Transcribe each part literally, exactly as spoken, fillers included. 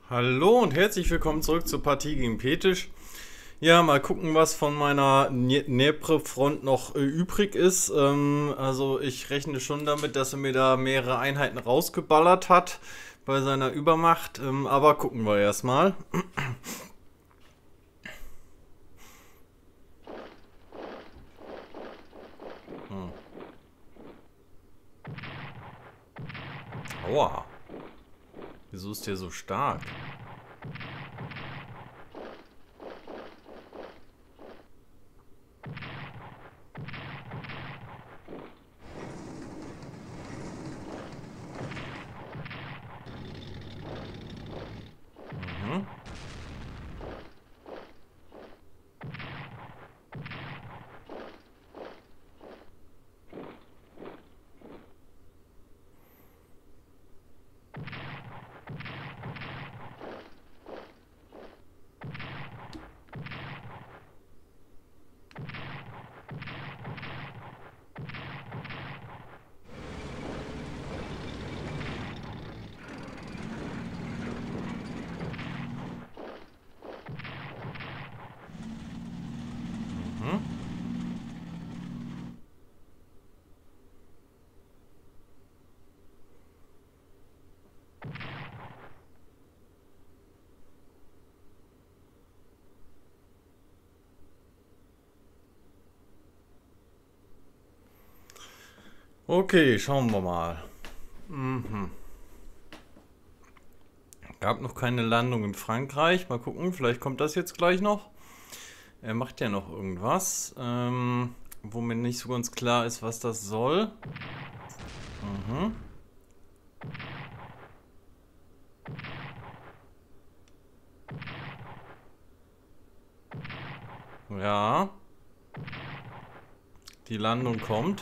Hallo und herzlich willkommen zurück zur Partie gegen Petisch. Ja, mal gucken, was von meiner Dnepr-Front noch äh, übrig ist. Ähm, also ich rechne schon damit, dass er mir da mehrere Einheiten rausgeballert hat bei seiner Übermacht. Ähm, aber gucken wir erstmal. Hm. Aua. Wieso ist der so stark? Mhm. Mhm. Okay, schauen wir mal. Mhm. Gab noch keine Landung in Frankreich. Mal gucken, vielleicht kommt das jetzt gleich noch. Er macht ja noch irgendwas, ähm, wo mir nicht so ganz klar ist, was das soll. Mhm. Ja, die Landung kommt.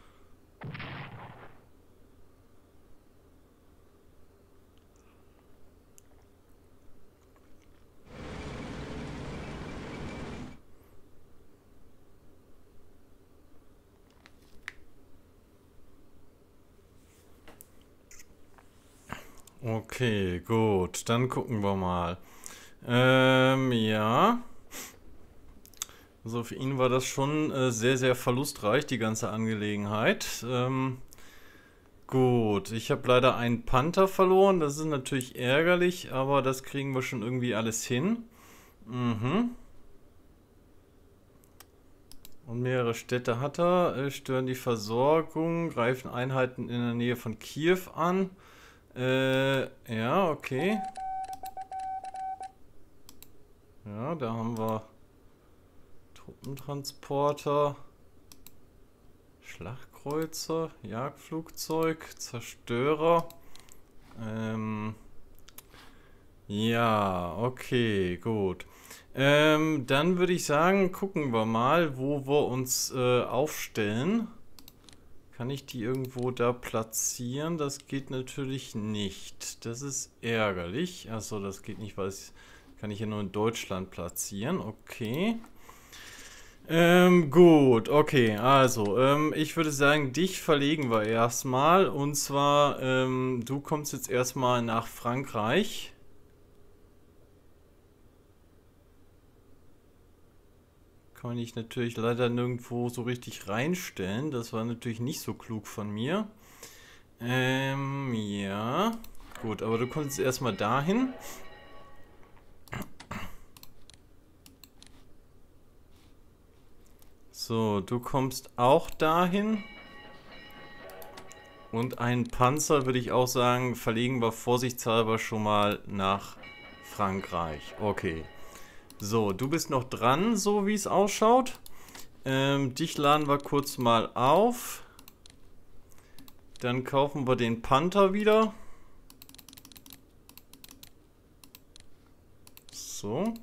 Okay, gut, dann gucken wir mal. Ähm, ja. Also für ihn war das schon äh, sehr, sehr verlustreich, die ganze Angelegenheit. Ähm, gut, ich habe leider einen Panther verloren, das ist natürlich ärgerlich, aber das kriegen wir schon irgendwie alles hin. Mhm. Und mehrere Städte hat er, äh, stören die Versorgung, greifen Einheiten in der Nähe von Kiew an. Äh, ja, okay. Ja, da haben wir Truppentransporter, Schlachtkreuzer, Jagdflugzeug, Zerstörer. Ähm, ja, okay, gut. Ähm, dann würde ich sagen, gucken wir mal, wo wir uns äh, aufstellen. Kann ich die irgendwo da platzieren? Das geht natürlich nicht. Das ist ärgerlich. Achso, das geht nicht, weil es kann ich ja nur in Deutschland platzieren. Okay. Ähm, gut, okay, also, ähm, ich würde sagen, dich verlegen wir erstmal. Und zwar, ähm, du kommst jetzt erstmal nach Frankreich. Kann ich natürlich leider nirgendwo so richtig reinstellen. Das war natürlich nicht so klug von mir. Ähm, ja. Gut, aber du kommst jetzt erstmal dahin. So, du kommst auch dahin. Und einen Panzer würde ich auch sagen, verlegen wir vorsichtshalber schon mal nach Frankreich. Okay. So, du bist noch dran, so wie es ausschaut. Ähm, dich laden wir kurz mal auf. Dann kaufen wir den Panther wieder. So.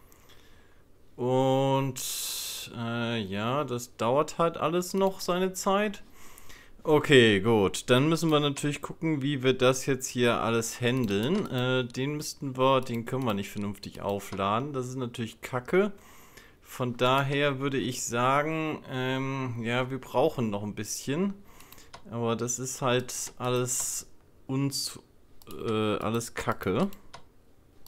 Und äh, ja, das dauert halt alles noch seine Zeit. Okay, gut. Dann müssen wir natürlich gucken, wie wir das jetzt hier alles handeln. Äh, den müssten wir, den können wir nicht vernünftig aufladen. Das ist natürlich Kacke. Von daher würde ich sagen, ähm, ja, wir brauchen noch ein bisschen. Aber das ist halt alles uns, äh, alles Kacke.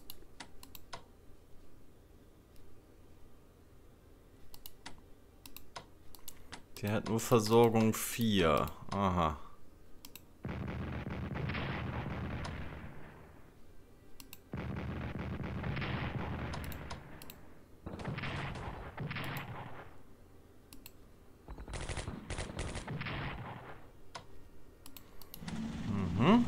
Der hat nur Versorgung vier. Aha. Mhm.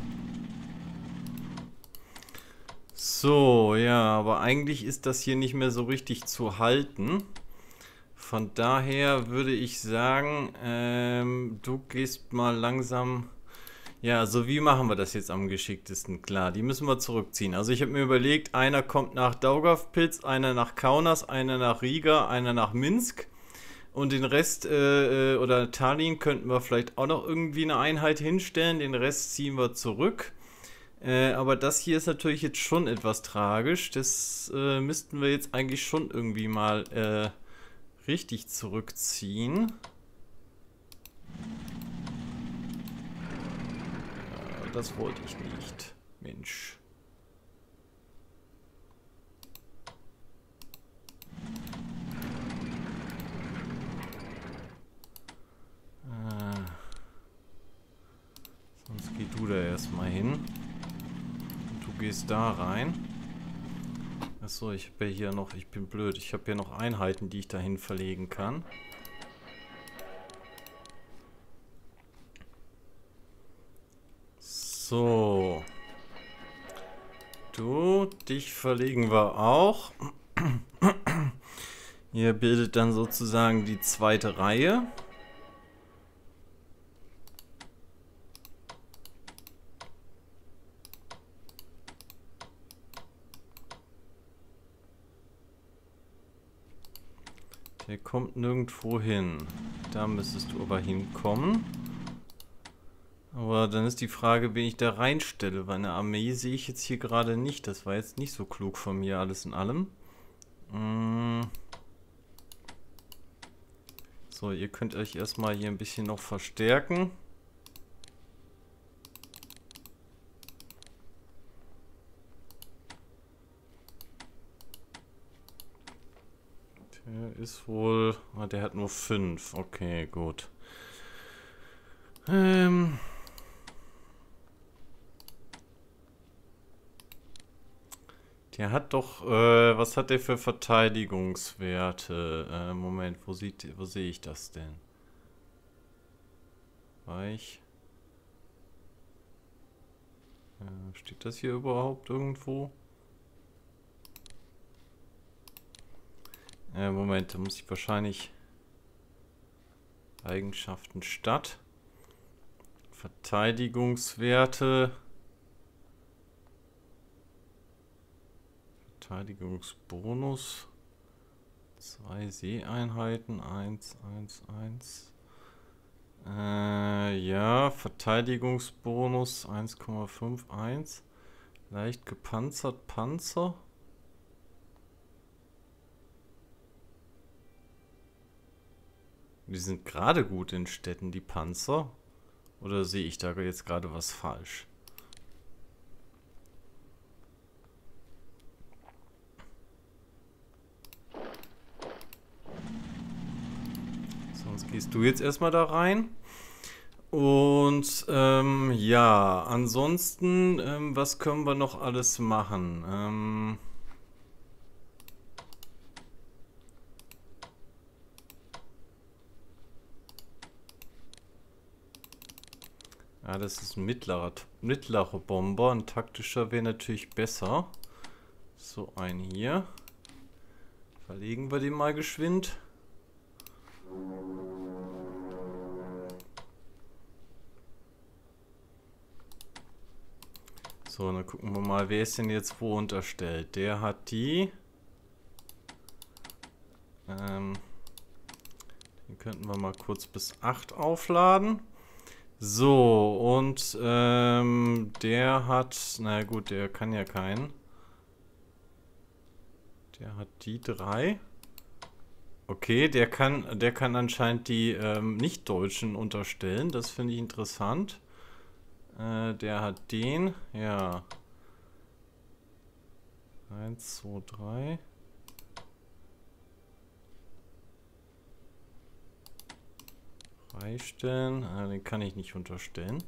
So, ja, aber eigentlich ist das hier nicht mehr so richtig zu halten. Von daher würde ich sagen, ähm, du gehst mal langsam... Ja, also wie machen wir das jetzt am geschicktesten? Klar, die müssen wir zurückziehen. Also ich habe mir überlegt, einer kommt nach Daugavpils, einer nach Kaunas, einer nach Riga, einer nach Minsk. Und den Rest, äh, oder Tallinn könnten wir vielleicht auch noch irgendwie eine Einheit hinstellen. Den Rest ziehen wir zurück. Äh, aber das hier ist natürlich jetzt schon etwas tragisch. Das äh, müssten wir jetzt eigentlich schon irgendwie mal... Äh, richtig zurückziehen. Ja, das wollte ich nicht. Mensch. Äh, sonst geh du da erstmal hin. Und du gehst da rein. Achso, ich habe ja hier noch, ich bin blöd, ich habe hier noch Einheiten, die ich dahin verlegen kann. So. Du, dich verlegen wir auch. Ihr bildet dann sozusagen die zweite Reihe. Der kommt nirgendwo hin. Da müsstest du aber hinkommen. Aber dann ist die Frage, wen ich da reinstelle, weil eine Armee sehe ich jetzt hier gerade nicht. Das war jetzt nicht so klug von mir, alles in allem. So, ihr könnt euch erstmal hier ein bisschen noch verstärken. Der ist wohl... Ah, der hat nur fünf. Okay, gut. Ähm... Der hat doch, äh, was hat der für Verteidigungswerte? Äh, Moment, wo sieht, wo sehe ich das denn? Weich. Äh, steht das hier überhaupt irgendwo? Äh, Moment, da muss ich wahrscheinlich Eigenschaften Stadt. Verteidigungswerte. Verteidigungsbonus. Zwei Seeeinheiten. Eins, eins, eins. Äh, ja, Verteidigungsbonus eins Komma fünf eins. Leicht gepanzert Panzer. Die sind gerade gut in Städten, die Panzer. Oder sehe ich da jetzt gerade was falsch? Sonst gehst du jetzt erstmal da rein. Und ähm, ja, ansonsten, ähm, was können wir noch alles machen? Ähm... Ja, das ist ein mittlerer, mittlerer Bomber. Ein taktischer wäre natürlich besser. So, ein hier. Verlegen wir den mal geschwind. So, dann gucken wir mal, wer ist denn jetzt wo unterstellt. Der hat die... Ähm, den könnten wir mal kurz bis acht aufladen. So, und ähm, der hat, na gut, der kann ja keinen. Der hat die drei. Okay, der kann, der kann anscheinend die ähm, Nicht-Deutschen unterstellen. Das finde ich interessant. Äh, der hat den, ja. Eins, zwei, drei. Freistellen. Ah, den kann ich nicht unterstellen.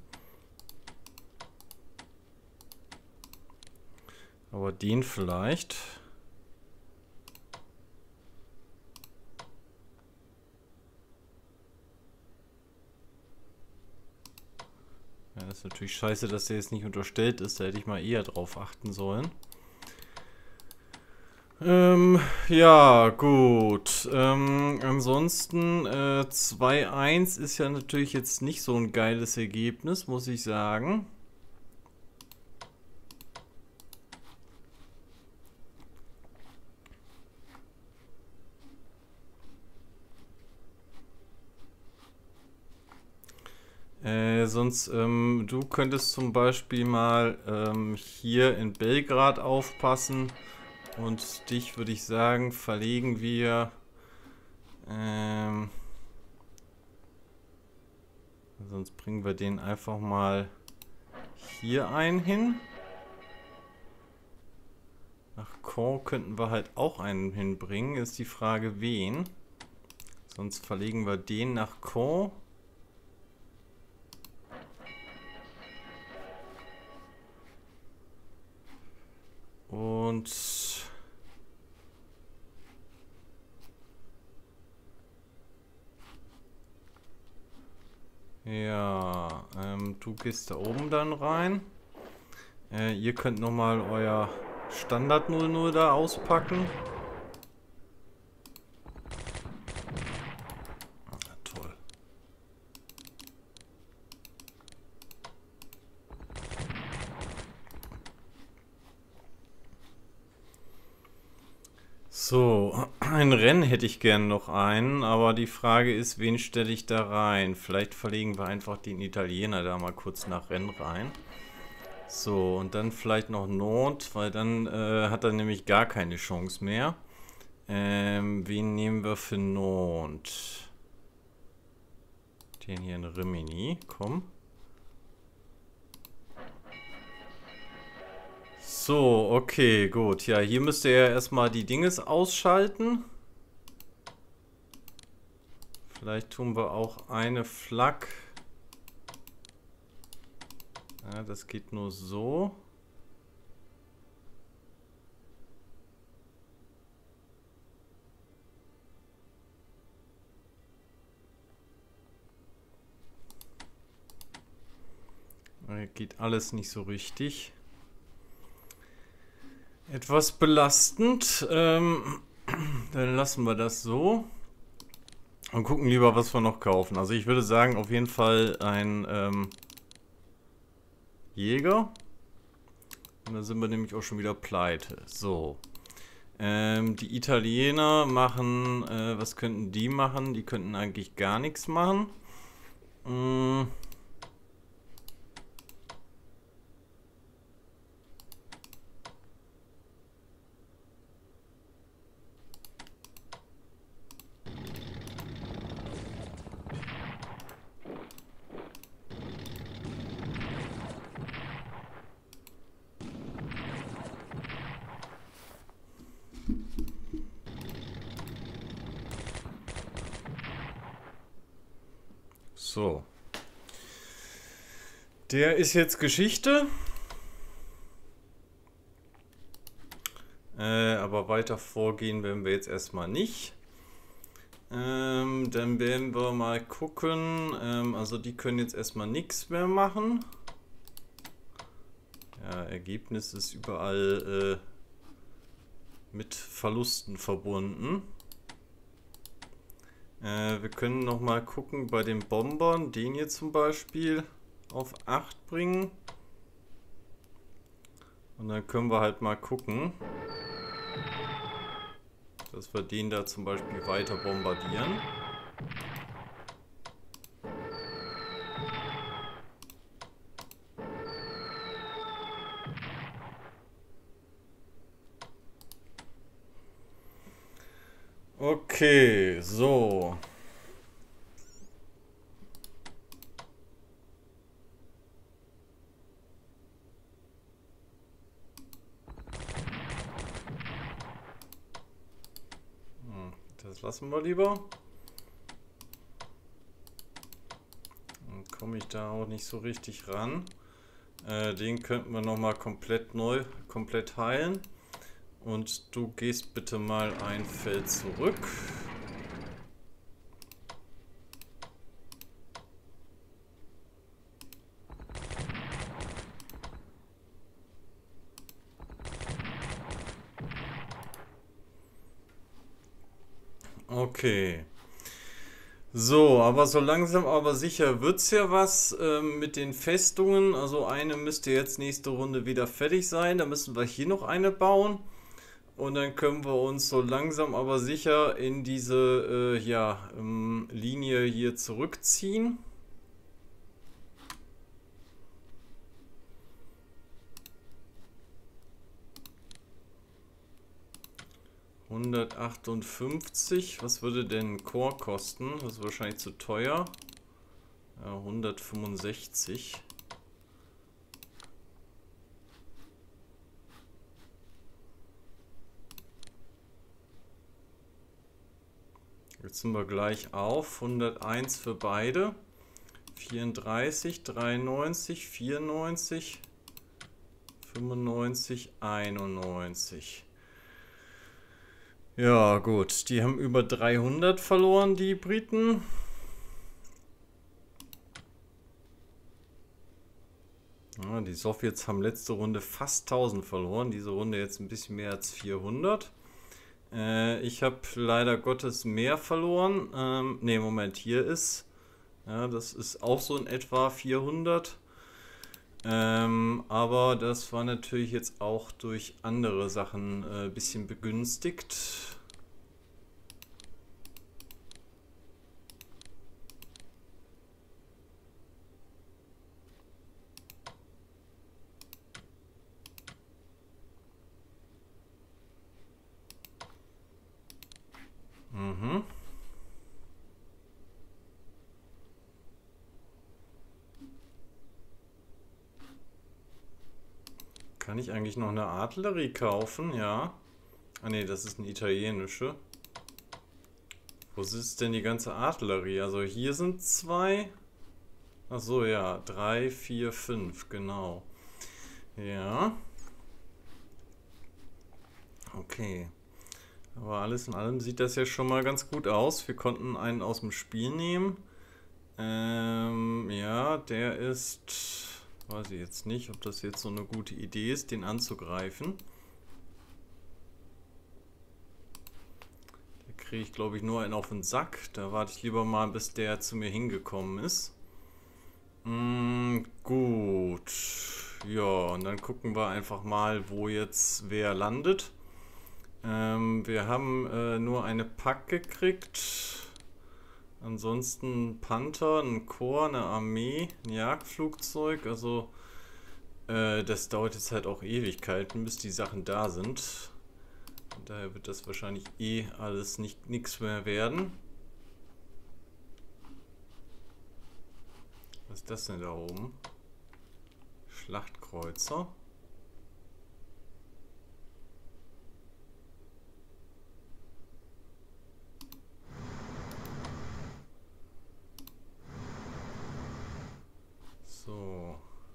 Aber den vielleicht. Ja, das ist natürlich scheiße, dass der jetzt nicht unterstellt ist. Da hätte ich mal eher drauf achten sollen. Ähm, ja, gut. Ähm, ansonsten äh, zwei eins ist ja natürlich jetzt nicht so ein geiles Ergebnis, muss ich sagen. Äh, sonst, ähm, du könntest zum Beispiel mal ähm, hier in Belgrad aufpassen und dich, würde ich sagen, verlegen wir ähm, sonst bringen wir den einfach mal hier ein hin. Nach Caen könnten wir halt auch einen hinbringen, ist die Frage wen. Sonst verlegen wir den nach Caen. Und ja, ähm, du gehst da oben dann rein. Äh, ihr könnt nochmal euer Standard null null da auspacken. Ah, toll. So, ein Rennen hätte ich gern noch einen, aber die Frage ist, wen stelle ich da rein? Vielleicht verlegen wir einfach den Italiener da mal kurz nach Rennen rein. So, und dann vielleicht noch Nord, weil dann äh, hat er nämlich gar keine Chance mehr. Ähm, wen nehmen wir für Nord? Den hier in Rimini, komm. So, okay, gut. Ja, hier müsste er erstmal die Dinges ausschalten. Vielleicht tun wir auch eine Flak. Ja, das geht nur so. Geht alles nicht so richtig. Etwas belastend. Ähm, dann lassen wir das so. Und gucken lieber, was wir noch kaufen. Also ich würde sagen, auf jeden Fall ein ähm, Jäger. Und dann sind wir nämlich auch schon wieder pleite. So. Ähm, die Italiener machen, äh, was könnten die machen? Die könnten eigentlich gar nichts machen. Mm. So. Der ist jetzt Geschichte. Äh, aber weiter vorgehen werden wir jetzt erstmal nicht. Ähm, dann werden wir mal gucken. Ähm, also die können jetzt erstmal nichts mehr machen. Ja, Ergebnis ist überall äh, mit Verlusten verbunden. Äh, wir können noch mal gucken bei den Bombern, den hier zum Beispiel auf acht bringen. Und dann können wir halt mal gucken, dass wir den da zum Beispiel weiter bombardieren. Okay, so. Das lassen wir lieber. komme ich da auch nicht so richtig ran. Äh, den könnten wir nochmal komplett neu, komplett heilen. Und du gehst bitte mal ein Feld zurück. Okay. So, aber so langsam aber sicher wird es ja was ähm, mit den Festungen. Also eine müsste jetzt nächste Runde wieder fertig sein. Da müssen wir hier noch eine bauen. Und dann können wir uns so langsam aber sicher in diese äh, ja, ähm, Linie hier zurückziehen. hundertachtundfünfzig. Was würde denn Core kosten? Das ist wahrscheinlich zu teuer. Ja, hundertfünfundsechzig. Jetzt sind wir gleich auf. hunderteins für beide. vierunddreißig, dreiundneunzig, vierundneunzig, fünfundneunzig, einundneunzig. Ja, gut. Die haben über dreihundert verloren, die Briten. Ja, die Sowjets haben letzte Runde fast tausend verloren. Diese Runde jetzt ein bisschen mehr als vierhundert. Äh, ich habe leider Gottes mehr verloren. Ähm, ne, Moment, hier ist... Ja, das ist auch so in etwa vierhundert. Ähm, aber das war natürlich jetzt auch durch andere Sachen ein äh, bisschen begünstigt. Mhm. Kann ich eigentlich noch eine Artillerie kaufen? Ja. Ah ne, das ist eine italienische. Wo sitzt denn die ganze Artillerie? Also hier sind zwei. Ach so, ja. Drei, vier, fünf, genau. Ja. Okay. Aber alles in allem sieht das ja schon mal ganz gut aus. Wir konnten einen aus dem Spiel nehmen. Ähm, ja, der ist... Weiß ich jetzt nicht, ob das jetzt so eine gute Idee ist, den anzugreifen. Da kriege ich, glaube ich, nur einen auf den Sack. Da warte ich lieber mal, bis der zu mir hingekommen ist. Mm, gut. Ja, und dann gucken wir einfach mal, wo jetzt wer landet. Ähm, wir haben äh, nur eine Pack gekriegt. Ansonsten Panther, ein Korps, eine Armee, ein Jagdflugzeug. Also äh, das dauert jetzt halt auch Ewigkeiten, bis die Sachen da sind. Und daher wird das wahrscheinlich eh alles nicht nichts mehr werden. Was ist das denn da oben? Schlachtkreuzer. So.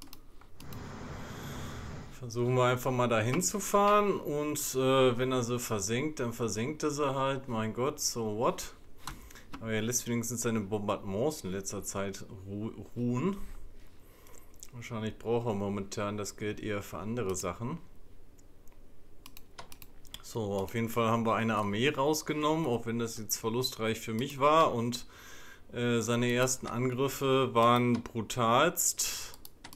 Versuchen wir einfach mal dahin zu fahren und äh, wenn er sie versenkt, dann versenkt er sie halt. Mein Gott, so what? Aber er lässt wenigstens seine Bombardements in letzter Zeit ru ruhen. Wahrscheinlich braucht er momentan das Geld eher für andere Sachen. So, auf jeden Fall haben wir eine Armee rausgenommen, auch wenn das jetzt verlustreich für mich war. Und äh, seine ersten Angriffe waren brutalst.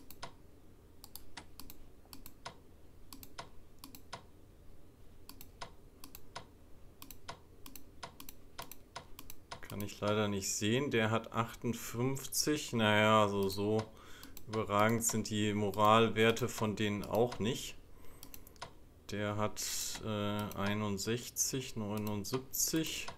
Kann ich leider nicht sehen. Der hat achtundfünfzig. Naja, also so überragend sind die Moralwerte von denen auch nicht. Der hat äh, einundsechzig, neunundsiebzig.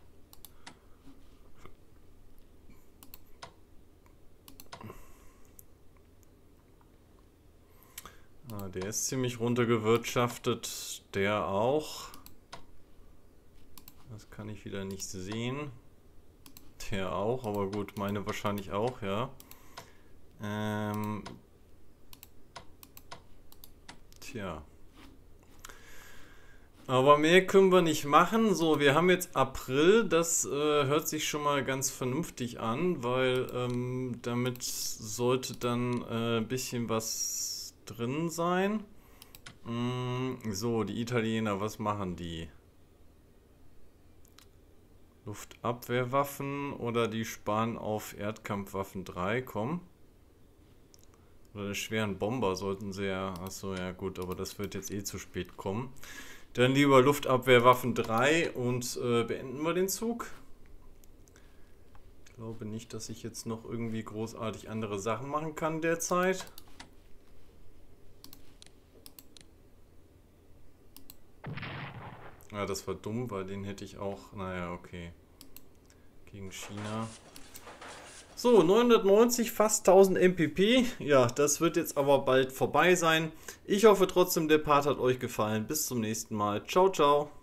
Ah, der ist ziemlich runtergewirtschaftet. Der auch. Das kann ich wieder nicht sehen. Der auch, aber gut, meine wahrscheinlich auch, ja. Ähm, tja. Aber mehr können wir nicht machen. So, wir haben jetzt April. Das äh, hört sich schon mal ganz vernünftig an, weil ähm, damit sollte dann äh, ein bisschen was drin sein. Mm, so, die Italiener, was machen die? Luftabwehrwaffen oder die sparen auf Erdkampfwaffen drei, komm. Oder die schweren Bomber sollten sie ja... Achso, ja gut, aber das wird jetzt eh zu spät kommen. Dann lieber Luftabwehrwaffen drei und äh, beenden wir den Zug. Ich glaube nicht, dass ich jetzt noch irgendwie großartig andere Sachen machen kann derzeit. Ja, das war dumm, weil den hätte ich auch... Naja, okay. Gegen China. So, neunhundertneunzig, fast tausend M P P. Ja, das wird jetzt aber bald vorbei sein. Ich hoffe trotzdem, der Part hat euch gefallen. Bis zum nächsten Mal. Ciao, ciao.